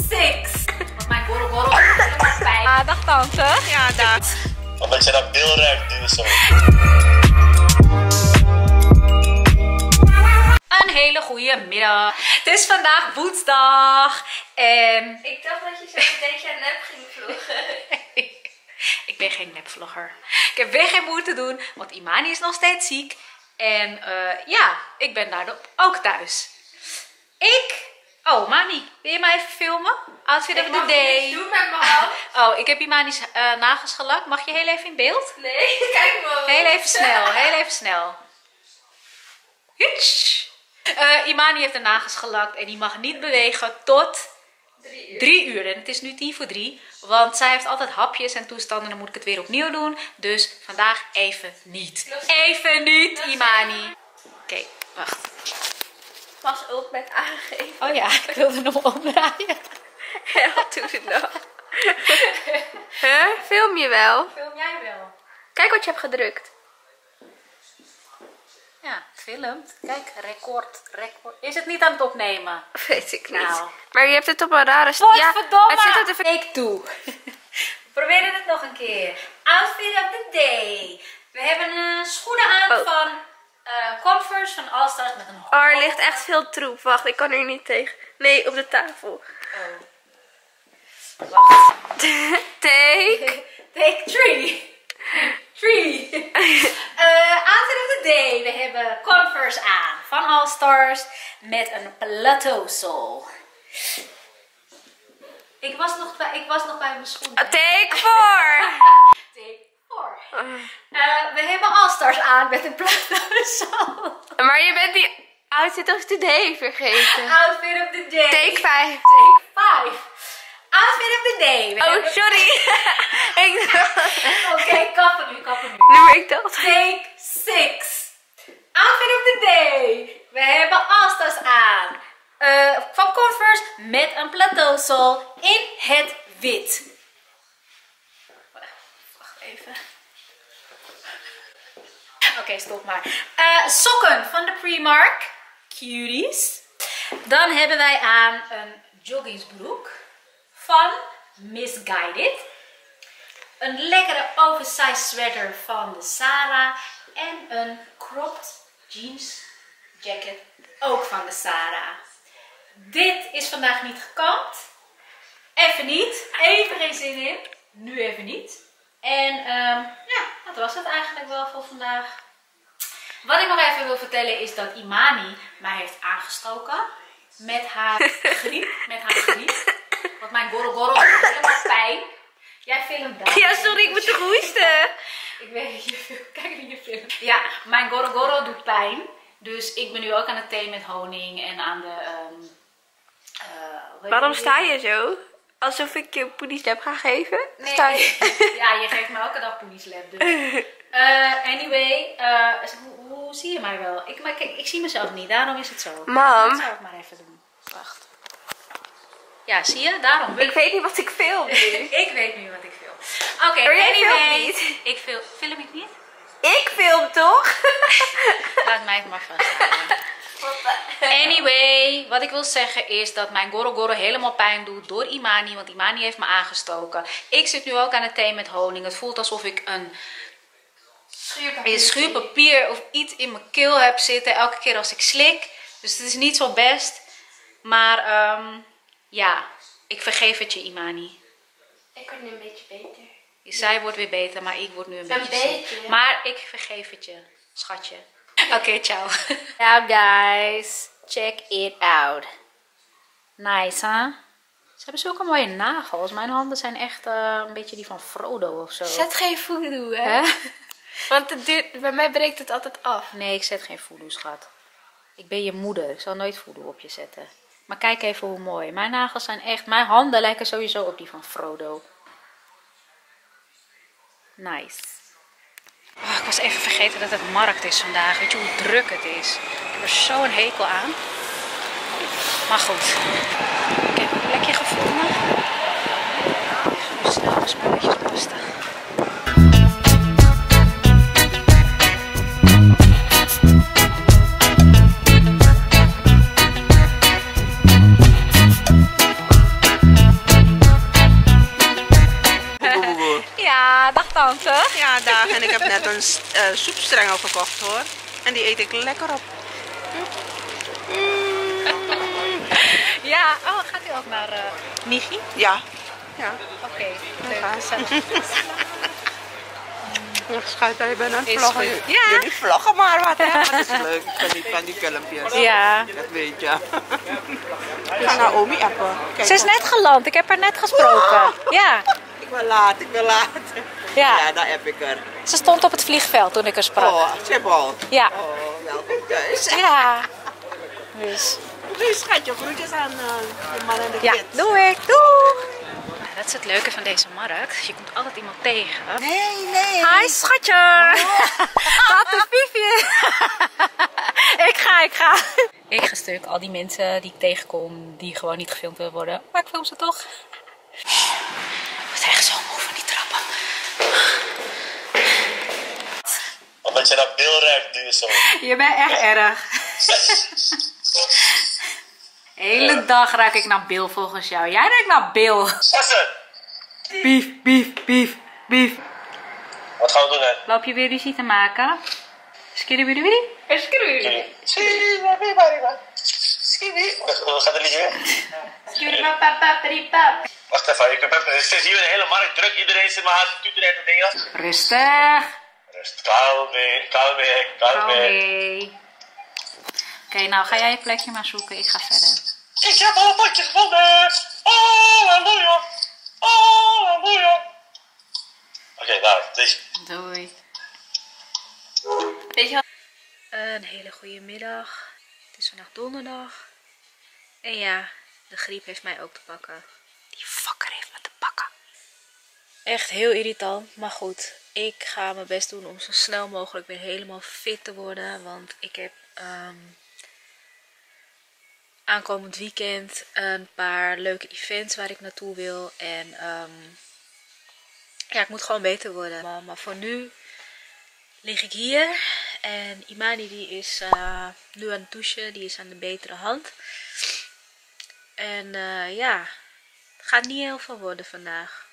6. Want mijn gorro is helemaal pijn. Ah, dag tante. Ja, dag. Omdat je dat bil ruikt, doe zo. Een hele goede middag. Het is vandaag woensdag. En Ik dacht dat je zo een beetje nep ging vloggen. ik ben geen nepvlogger. Ik heb weer geen moeite doen, want Imani is nog steeds ziek. En ja, ik ben daardoor ook thuis. Oh, Mani, wil je mij even filmen? Outfit of the day. Doe met mijn hand. Oh, ik heb Imani's nagels gelakt. Mag je heel even in beeld? Nee, kijk maar. Heel even snel, heel even snel. Hitsch. Imani heeft de nagels gelakt en die mag niet bewegen tot 3 uur. En het is nu 2:50, want zij heeft altijd hapjes en toestanden. Dan moet ik het weer opnieuw doen. Dus vandaag even niet. Even niet, Imani. Oké, wacht. Pas op met aangeven. Oh ja, ik wilde nog omdraaien. Ja, wat doe je nou? Huh? Film je wel? Film jij wel? Kijk wat je hebt gedrukt. Ja, het filmt. Kijk, record. Is het niet aan het opnemen? Weet ik niet. Nou. Maar je hebt het op een rare... Godverdomme! het zit op de... Ik doe. We proberen het nog een keer. Outfit of the day. We hebben schoenen aan van Converse van All Stars met een Oh, er ligt echt veel troep. Wacht, ik kan er niet tegen. Nee, op de tafel. Oh. Wacht. Take. Take 3. 3. Outfit of the day. We hebben Converse aan van All Stars met een plateau sole. Ik was nog bij mijn schoenen. Take 4. Take 4. We hebben All Stars aan met een plateau sole. Maar je bent die outfit of the day vergeten. Outfit of the day. Take 5. Take 5. Outfit of the day. We Oh, hebben... sorry. Oké, kappen nu. Nu maar ik dacht. Take 6. Outfit of the day. We hebben All Stars aan. Van Converse met een plateau sole in het wit. Wacht even. Oké, stop maar. Sokken van de Primark. Cuties. Dan hebben wij aan een joggingsbroek van Missguided. Een lekkere oversized sweater van de Zara. En een cropped jeans jacket ook van de Zara. Dit is vandaag niet gekamd. Even niet. Even geen zin in. Nu even niet. En ja, dat was het eigenlijk wel voor vandaag. Wat ik nog even wil vertellen is dat Imani mij heeft aangestoken. Met haar griep. Want mijn gorro doet helemaal pijn. Jij filmt dat. Ja, sorry, ik moet toch hoesten. Ik weet dat je filmt. Kijk naar je film. Ja, mijn gorro doet pijn. Dus ik ben nu ook aan het thee met honing en aan de... Waarom sta je zo? Alsof ik je poedieslap ga geven? Nee. Sta je? Ja, je geeft me elke dag poedieslap. Dus. Anyway, hoe zie je mij wel? Kijk, ik zie mezelf niet, daarom is het zo. Mam. Dat zou ik maar even doen. Wacht. Ja, zie je? Daarom. Ik weet niet wat ik film nu. Ik weet nu wat ik film. Oké, Maar jij filmt anyway. niet. Film ik niet? Ik film toch? Laat mij het maar vasthouden. Anyway, wat ik wil zeggen is dat mijn gorro helemaal pijn doet door Imani. Want Imani heeft me aangestoken. Ik zit nu ook aan het thee met honing. Het voelt alsof ik een schuurpapier of iets in mijn keel heb zitten. Elke keer als ik slik. Dus het is niet zo best. Maar ja, ik vergeef het je, Imani. Ik word nu een beetje beter. Zij wordt weer beter, maar ik word nu een beetje ziek. beetje, ja. Maar ik vergeef het je, schatje. Oké, ciao. Nou guys, check it out. Nice, hè? Ze hebben zulke mooie nagels. Mijn handen zijn echt een beetje die van Frodo of zo. Zet geen voodoo, hè? Hè? Want het duurt, bij mij breekt het altijd af. Nee, ik zet geen voodoo, schat. Ik ben je moeder. Ik zal nooit voodoo op je zetten. Maar kijk even hoe mooi. Mijn nagels zijn echt... Mijn handen lijken sowieso op die van Frodo. Nice. Oh, ik was even vergeten dat het markt is vandaag. Weet je hoe druk het is? Ik heb er zo'n hekel aan. Maar goed. Ik heb een plekje gevonden. Even snel de spulletjes pasten. kanten. Ja, daar. En ik heb net een soepstrengel gekocht hoor. En die eet ik lekker op. Ja, oh, gaat u ook naar Michi? Ja. Ja. Oké, Ja. leuk. Ja, schat, je bent aan het Is vloggen. goed. Ja. Jullie vloggen maar wat, hè? Dat is leuk. Ik geniet van die filmpjes. Ja. Dat weet je. Ik ga naar Omi appen. Kijk, Ze is net geland, ik heb haar net gesproken. Ja. Ik ben laat. Ja. Ja, daar heb ik er. Ze stond op het vliegveld toen ik haar sprak. Oh, Schiphol. Ja. Oh, welkom thuis. Ja. Dus. Nu schatje, groetjes aan de man en de Ja, kids. doe ik. Doeg. Dat is het leuke van deze markt. Je komt altijd iemand tegen. Nee. Hi schatje. Tante Vivian. Ik ga. Ik ga stuk al die mensen die ik tegenkom die gewoon niet gefilmd willen worden. Maar ik film ze toch. Ik word echt zo moe van die trappen. Omdat je naar Bill ruikt, doe je zo. Je bent echt erg. De hele dag ruik ik naar Bill volgens jou. Jij ruikt naar Bill. Sassen! Beef. Wat gaan we doen, hè? Loop je weer ruzie te maken? Skidibidibidi? Jullie. Hoe gaat het liedje weer? Wacht even, het is hier een hele markt druk. Iedereen zit maar aan het tuteren en dingen. Rustig. Rust, kalme. Oké, nou ga jij je plekje maar zoeken. Ik ga verder. Ik heb al een plekje gevonden. Halleluja. Oké, nou, deze. Doei. Weet je wat? Een hele goede middag. Het is vandaag donderdag. En ja, de griep heeft mij ook te pakken. Die fucker heeft me te pakken. Echt heel irritant, maar goed. Ik ga mijn best doen om zo snel mogelijk weer helemaal fit te worden. Want ik heb aankomend weekend een paar leuke events waar ik naartoe wil. En ja, ik moet gewoon beter worden. Maar voor nu lig ik hier. En Imani die is nu aan het douchen. Die is aan de betere hand. En ja, het gaat niet heel veel worden vandaag.